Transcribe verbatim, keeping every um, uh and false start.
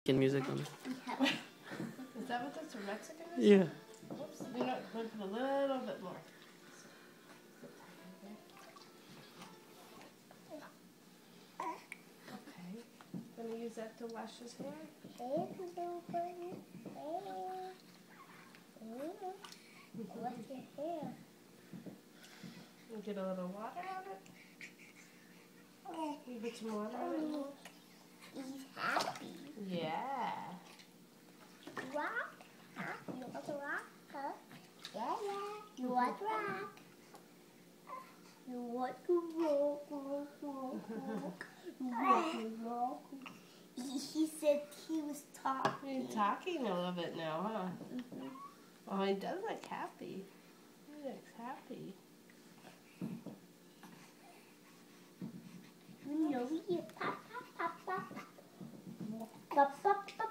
Music on it. Is that what that's a Mexican? Yeah. Whoops, you know, we'll put a little bit more. Okay, gonna use that to wash his hair. Wash your hair. You get a little water on it. You put some water on it. He's happy. Yeah. Rock? Huh? You want to rock? Huh? Yeah, yeah. You want to rock? You want to rock, rock, rock, rock. You want to rock. He, he said he was talking. He's talking a little bit now, huh? Mm-hmm. Oh, he does look happy. He looks happy. You know he pop, pop, pop, pop. Pop, pop, pop.